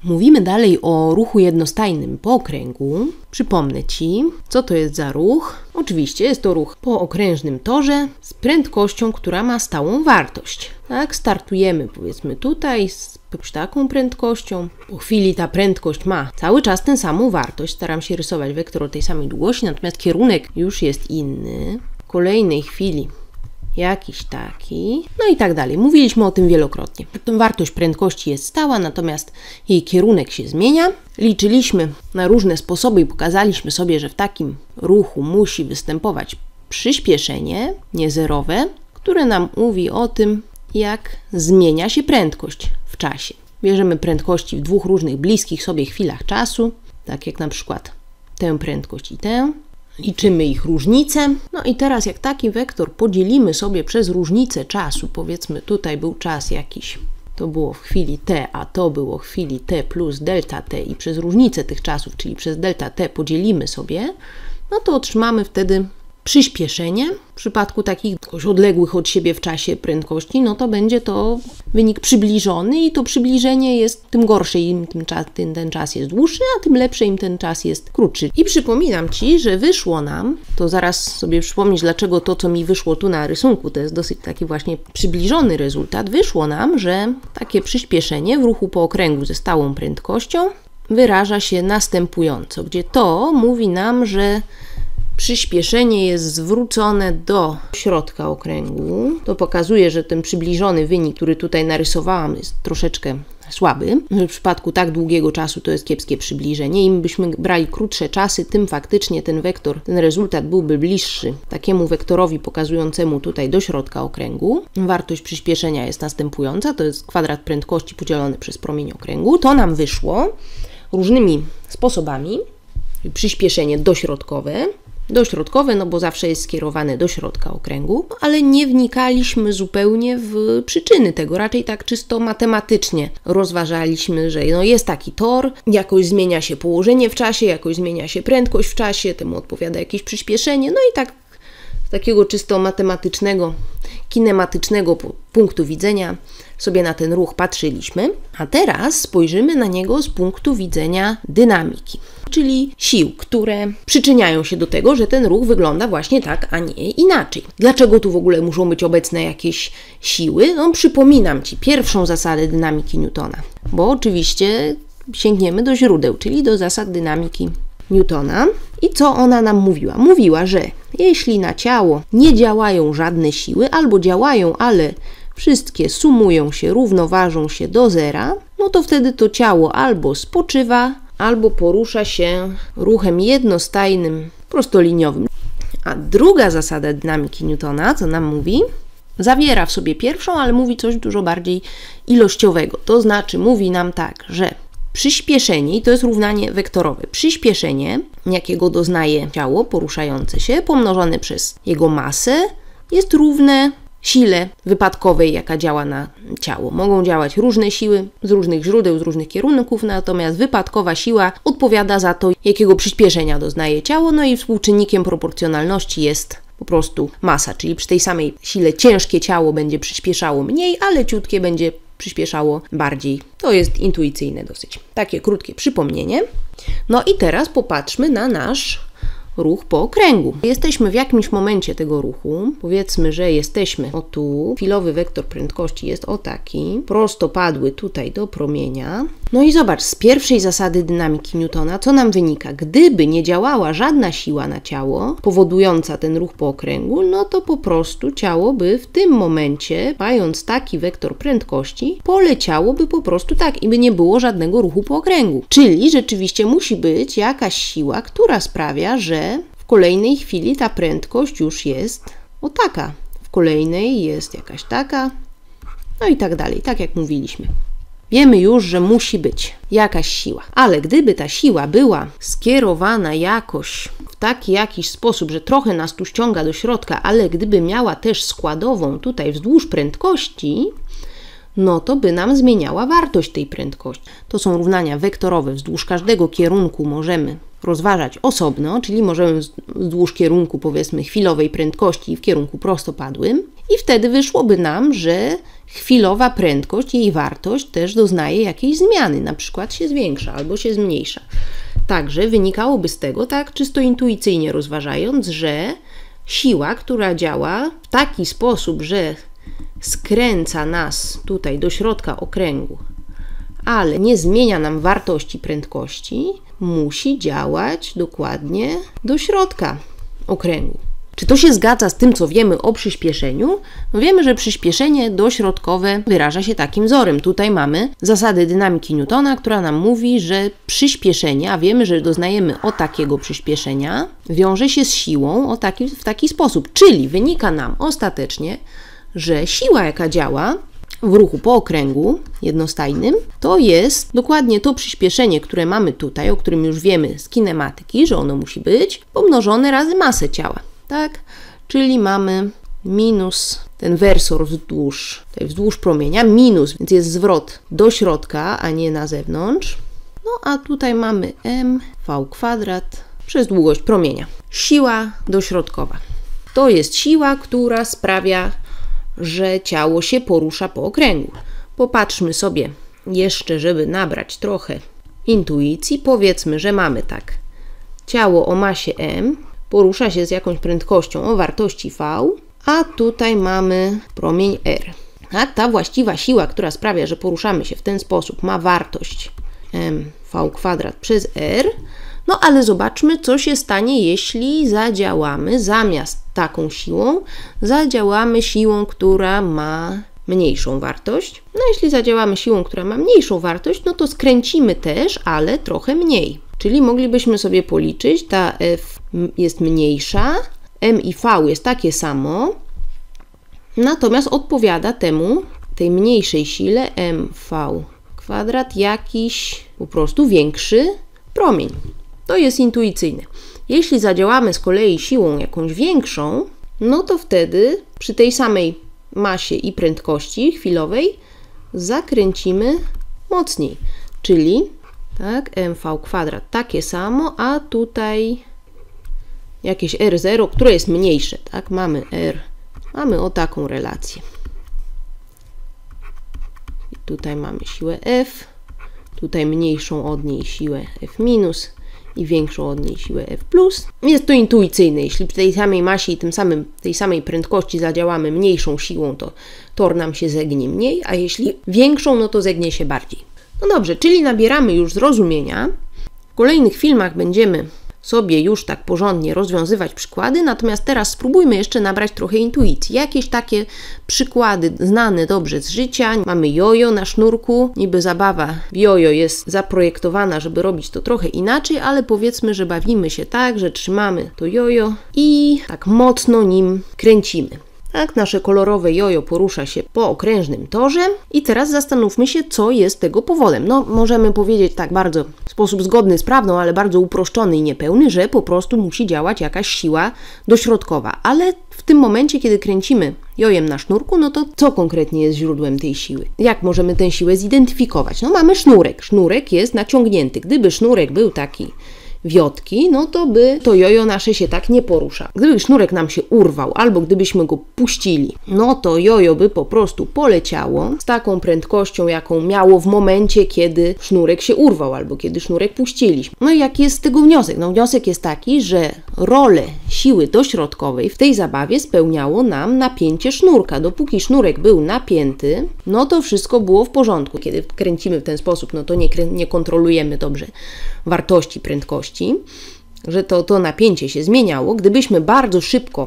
Mówimy dalej o ruchu jednostajnym po okręgu. Przypomnę Ci, co to jest za ruch. Oczywiście jest to ruch po okrężnym torze z prędkością, która ma stałą wartość. Tak, startujemy powiedzmy tutaj z taką prędkością. Po chwili ta prędkość ma cały czas tę samą wartość. Staram się rysować wektor o tej samej długości, natomiast kierunek już jest inny. W kolejnej chwili jakiś taki, no i tak dalej. Mówiliśmy o tym wielokrotnie. Wartość prędkości jest stała, natomiast jej kierunek się zmienia. Liczyliśmy na różne sposoby i pokazaliśmy sobie, że w takim ruchu musi występować przyspieszenie niezerowe, które nam mówi o tym, jak zmienia się prędkość w czasie. Bierzemy prędkości w dwóch różnych bliskich sobie chwilach czasu, tak jak na przykład tę prędkość i tę. Liczymy ich różnicę. No i teraz jak taki wektor podzielimy sobie przez różnicę czasu, powiedzmy tutaj był czas jakiś, to było w chwili t, a to było w chwili t plus delta t i przez różnicę tych czasów, czyli przez delta t podzielimy sobie, no to otrzymamy wtedy przyspieszenie. W przypadku takich odległych od siebie w czasie prędkości, no to będzie to wynik przybliżony i to przybliżenie jest, tym gorszy im ten czas jest dłuższy, a tym lepszy im ten czas jest krótszy. I przypominam Ci, że wyszło nam, to zaraz sobie przypomnieć, dlaczego to, co mi wyszło tu na rysunku, to jest dosyć taki właśnie przybliżony rezultat. Wyszło nam, że takie przyspieszenie w ruchu po okręgu ze stałą prędkością wyraża się następująco, gdzie to mówi nam, że przyspieszenie jest zwrócone do środka okręgu. To pokazuje, że ten przybliżony wynik, który tutaj narysowałam, jest troszeczkę słaby. W przypadku tak długiego czasu to jest kiepskie przybliżenie. Im byśmy brali krótsze czasy, tym faktycznie ten wektor, ten rezultat byłby bliższy takiemu wektorowi pokazującemu tutaj do środka okręgu. Wartość przyspieszenia jest następująca, to jest kwadrat prędkości podzielony przez promień okręgu. To nam wyszło różnymi sposobami. Przyspieszenie dośrodkowe, no bo zawsze jest skierowane do środka okręgu, ale nie wnikaliśmy zupełnie w przyczyny tego, raczej tak czysto matematycznie rozważaliśmy, że no jest taki tor, jakoś zmienia się położenie w czasie, jakoś zmienia się prędkość w czasie, temu odpowiada jakieś przyspieszenie, no i tak z takiego czysto matematycznego, kinematycznego punktu widzenia sobie na ten ruch patrzyliśmy, a teraz spojrzymy na niego z punktu widzenia dynamiki, czyli sił, które przyczyniają się do tego, że ten ruch wygląda właśnie tak, a nie inaczej. Dlaczego tu w ogóle muszą być obecne jakieś siły? No, przypominam Ci pierwszą zasadę dynamiki Newtona, bo oczywiście sięgniemy do źródeł, czyli do zasad dynamiki Newtona. I co ona nam mówiła? Mówiła, że jeśli na ciało nie działają żadne siły, albo działają, ale wszystkie sumują się, równoważą się do zera, no to wtedy to ciało albo spoczywa, albo porusza się ruchem jednostajnym, prostoliniowym. A druga zasada dynamiki Newtona, co nam mówi? Zawiera w sobie pierwszą, ale mówi coś dużo bardziej ilościowego. To znaczy mówi nam tak, że przyspieszenie, i to jest równanie wektorowe, przyspieszenie, jakiego doznaje ciało poruszające się, pomnożone przez jego masę, jest równe sile wypadkowej, jaka działa na ciało. Mogą działać różne siły z różnych źródeł, z różnych kierunków, natomiast wypadkowa siła odpowiada za to, jakiego przyspieszenia doznaje ciało, no i współczynnikiem proporcjonalności jest po prostu masa, czyli przy tej samej sile ciężkie ciało będzie przyspieszało mniej, a leciutkie będzie przyspieszało bardziej. To jest intuicyjne dosyć. Takie krótkie przypomnienie. No i teraz popatrzmy na nasz ruch po okręgu. Jesteśmy w jakimś momencie tego ruchu, powiedzmy, że jesteśmy o tu, chwilowy wektor prędkości jest o taki, prostopadły tutaj do promienia. No i zobacz, z pierwszej zasady dynamiki Newtona, co nam wynika? Gdyby nie działała żadna siła na ciało powodująca ten ruch po okręgu, no to po prostu ciało by w tym momencie, mając taki wektor prędkości, poleciałoby po prostu tak i by nie było żadnego ruchu po okręgu. Czyli rzeczywiście musi być jakaś siła, która sprawia, że w kolejnej chwili ta prędkość już jest o taka. W kolejnej jest jakaś taka, no i tak dalej, tak jak mówiliśmy. Wiemy już, że musi być jakaś siła, ale gdyby ta siła była skierowana jakoś w taki jakiś sposób, że trochę nas tu ściąga do środka, ale gdyby miała też składową tutaj wzdłuż prędkości, no to by nam zmieniała wartość tej prędkości. To są równania wektorowe. Wzdłuż każdego kierunku możemy rozważać osobno, czyli możemy wzdłuż kierunku, powiedzmy, chwilowej prędkości w kierunku prostopadłym i wtedy wyszłoby nam, że chwilowa prędkość, jej wartość też doznaje jakiejś zmiany, na przykład się zwiększa albo się zmniejsza. Także wynikałoby z tego, tak czysto intuicyjnie rozważając, że siła, która działa w taki sposób, że skręca nas tutaj do środka okręgu, ale nie zmienia nam wartości prędkości, musi działać dokładnie do środka okręgu. Czy to się zgadza z tym, co wiemy o przyspieszeniu? No wiemy, że przyspieszenie dośrodkowe wyraża się takim wzorem. Tutaj mamy zasadę dynamiki Newtona, która nam mówi, że przyspieszenie, a wiemy, że doznajemy o takiego przyspieszenia, wiąże się z siłą w taki sposób. Czyli wynika nam ostatecznie, że siła, jaka działa w ruchu po okręgu jednostajnym, to jest dokładnie to przyspieszenie, które mamy tutaj, o którym już wiemy z kinematyki, że ono musi być, pomnożone razy masę ciała. Tak? Czyli mamy minus ten wersor wzdłuż promienia, minus, więc jest zwrot do środka, a nie na zewnątrz. No a tutaj mamy mv² przez długość promienia. Siła dośrodkowa. To jest siła, która sprawia, że ciało się porusza po okręgu. Popatrzmy sobie jeszcze, żeby nabrać trochę intuicji. Powiedzmy, że mamy tak. Ciało o masie m porusza się z jakąś prędkością o wartości v, a tutaj mamy promień r. Tak? Ta właściwa siła, która sprawia, że poruszamy się w ten sposób, ma wartość mv² przez r. No ale zobaczmy, co się stanie, jeśli zadziałamy zamiast taką siłą, zadziałamy siłą, która ma mniejszą wartość. No jeśli zadziałamy siłą, która ma mniejszą wartość, no to skręcimy też, ale trochę mniej. Czyli moglibyśmy sobie policzyć, ta F jest mniejsza, M i V jest takie samo, natomiast odpowiada tej mniejszej sile mv² jakiś po prostu większy promień. To jest intuicyjne. Jeśli zadziałamy z kolei siłą jakąś większą, no to wtedy przy tej samej masie i prędkości chwilowej zakręcimy mocniej, czyli tak, mv² takie samo, a tutaj jakieś R0, które jest mniejsze, tak, mamy o taką relację. I tutaj mamy siłę F, tutaj mniejszą od niej siłę F- i większą od niej siłę F+. Jest to intuicyjne. Jeśli przy tej samej masie i tej samej prędkości zadziałamy mniejszą siłą, to tor nam się zegnie mniej, a jeśli większą, no to zegnie się bardziej. No dobrze, czyli nabieramy już zrozumienia. W kolejnych filmach będziemy sobie już tak porządnie rozwiązywać przykłady, natomiast teraz spróbujmy jeszcze nabrać trochę intuicji. Jakieś takie przykłady znane dobrze z życia. Mamy jojo na sznurku. Niby zabawa w jojo jest zaprojektowana, żeby robić to trochę inaczej, ale powiedzmy, że bawimy się tak, że trzymamy to jojo i tak mocno nim kręcimy. Tak, nasze kolorowe jojo porusza się po okrężnym torze i teraz zastanówmy się, co jest tego powodem. No, możemy powiedzieć tak bardzo w sposób zgodny z prawdą, ale bardzo uproszczony i niepełny, że po prostu musi działać jakaś siła dośrodkowa. Ale w tym momencie, kiedy kręcimy jojem na sznurku, no to co konkretnie jest źródłem tej siły? Jak możemy tę siłę zidentyfikować? No mamy sznurek. Sznurek jest naciągnięty. Gdyby sznurek był taki wiotki, no to by to jojo nasze się tak nie porusza. Gdyby sznurek nam się urwał, albo gdybyśmy go puścili, no to jojo by po prostu poleciało z taką prędkością, jaką miało w momencie, kiedy sznurek się urwał, albo kiedy sznurek puściliśmy. No i jaki jest z tego wniosek? No wniosek jest taki, że rolę siły dośrodkowej w tej zabawie spełniało nam napięcie sznurka. Dopóki sznurek był napięty, no to wszystko było w porządku. Kiedy kręcimy w ten sposób, no to nie kontrolujemy dobrze wartości prędkości, że to napięcie się zmieniało. Gdybyśmy bardzo szybko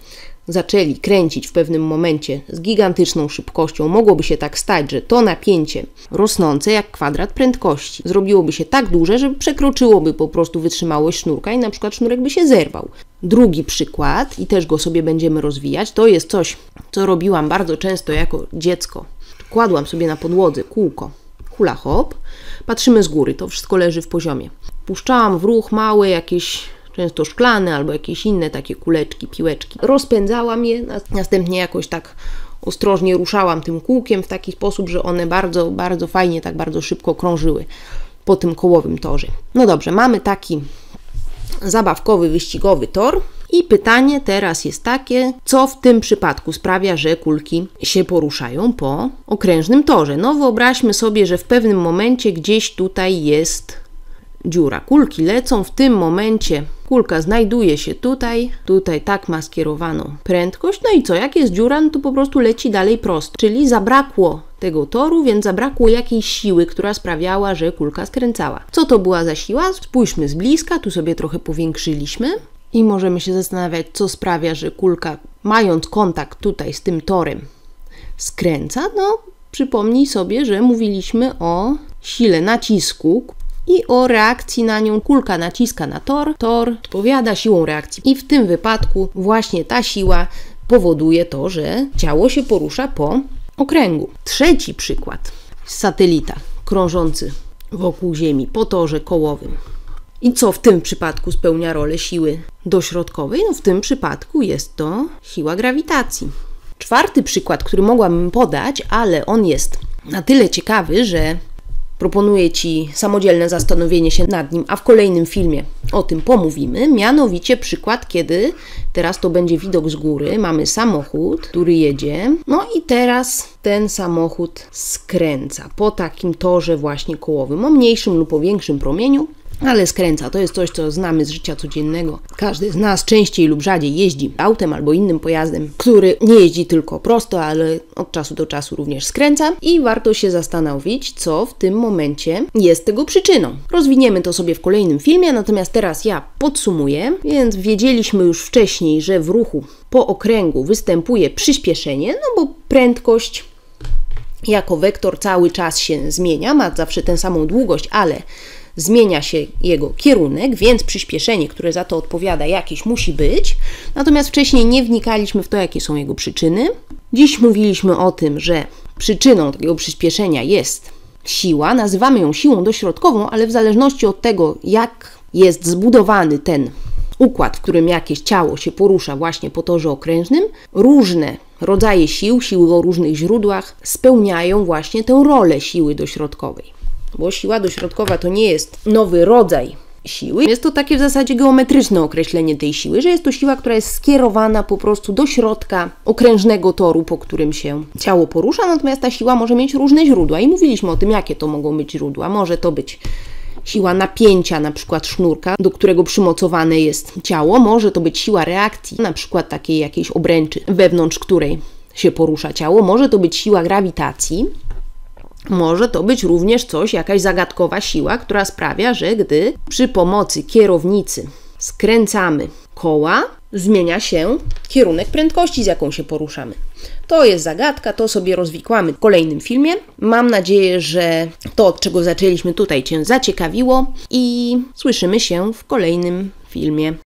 zaczęli kręcić w pewnym momencie z gigantyczną szybkością, mogłoby się tak stać, że to napięcie rosnące jak kwadrat prędkości zrobiłoby się tak duże, że przekroczyłoby po prostu wytrzymałość sznurka i na przykład sznurek by się zerwał. Drugi przykład, i też go sobie będziemy rozwijać, to jest coś, co robiłam bardzo często jako dziecko. Kładłam sobie na podłodze kółko hula hop, patrzymy z góry, to wszystko leży w poziomie. Puszczałam w ruch małe jakieś, często szklane albo jakieś inne takie kuleczki, piłeczki. Rozpędzałam je, następnie jakoś tak ostrożnie ruszałam tym kółkiem w taki sposób, że one bardzo, bardzo fajnie, tak bardzo szybko krążyły po tym kołowym torze. No dobrze, mamy taki zabawkowy, wyścigowy tor. I pytanie teraz jest takie, co w tym przypadku sprawia, że kulki się poruszają po okrężnym torze? No wyobraźmy sobie, że w pewnym momencie gdzieś tutaj jest dziura. Kulki lecą, w tym momencie kulka znajduje się tutaj tak ma skierowaną prędkość, no i co, jak jest dziura, no to po prostu leci dalej prosto, czyli zabrakło tego toru, więc zabrakło jakiejś siły, która sprawiała, że kulka skręcała. Co to była za siła? Spójrzmy z bliska, tu sobie trochę powiększyliśmy i możemy się zastanawiać, co sprawia, że kulka, mając kontakt tutaj z tym torem, skręca. No, przypomnij sobie, że mówiliśmy o sile nacisku i o reakcji na nią. Kulka naciska na tor odpowiada siłą reakcji. I w tym wypadku właśnie ta siła powoduje to, że ciało się porusza po okręgu. Trzeci przykład. Satelita krążący wokół Ziemi po torze kołowym. I co w tym przypadku spełnia rolę siły dośrodkowej? No w tym przypadku jest to siła grawitacji. Czwarty przykład, który mogłabym podać, ale on jest na tyle ciekawy, że proponuję Ci samodzielne zastanowienie się nad nim, a w kolejnym filmie o tym pomówimy. Mianowicie przykład, kiedy teraz to będzie widok z góry, mamy samochód, który jedzie, no i teraz ten samochód skręca po takim torze właśnie kołowym, o mniejszym lub o większym promieniu, ale skręca. To jest coś, co znamy z życia codziennego. Każdy z nas częściej lub rzadziej jeździ autem albo innym pojazdem, który nie jeździ tylko prosto, ale od czasu do czasu również skręca i warto się zastanowić, co w tym momencie jest tego przyczyną. Rozwiniemy to sobie w kolejnym filmie, natomiast teraz ja podsumuję, więc wiedzieliśmy już wcześniej, że w ruchu po okręgu występuje przyspieszenie, no bo prędkość jako wektor cały czas się zmienia, ma zawsze tę samą długość, ale zmienia się jego kierunek, więc przyspieszenie, które za to odpowiada, jakieś musi być. Natomiast wcześniej nie wnikaliśmy w to, jakie są jego przyczyny. Dziś mówiliśmy o tym, że przyczyną takiego przyspieszenia jest siła. Nazywamy ją siłą dośrodkową, ale w zależności od tego, jak jest zbudowany ten układ, w którym jakieś ciało się porusza właśnie po torze okrężnym, różne rodzaje siły o różnych źródłach spełniają właśnie tę rolę siły dośrodkowej. Bo siła dośrodkowa to nie jest nowy rodzaj siły, jest to takie w zasadzie geometryczne określenie tej siły, że jest to siła, która jest skierowana po prostu do środka okrężnego toru, po którym się ciało porusza, natomiast ta siła może mieć różne źródła i mówiliśmy o tym, jakie to mogą być źródła. Może to być siła napięcia, na przykład sznurka, do którego przymocowane jest ciało, może to być siła reakcji, na przykład takiej jakiejś obręczy, wewnątrz której się porusza ciało, może to być siła grawitacji. Może to być również jakaś zagadkowa siła, która sprawia, że gdy przy pomocy kierownicy skręcamy koła, zmienia się kierunek prędkości, z jaką się poruszamy. To jest zagadka, to sobie rozwikłamy w kolejnym filmie. Mam nadzieję, że to, od czego zaczęliśmy tutaj, Cię zaciekawiło i słyszymy się w kolejnym filmie.